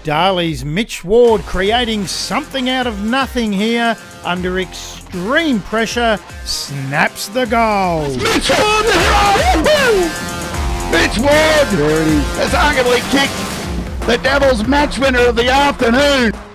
Darley's Mitch Ward creating something out of nothing here under extreme pressure, snaps the goal. Mitch Ward, the hero! Mitch Ward has arguably kicked the Devils match winner of the afternoon.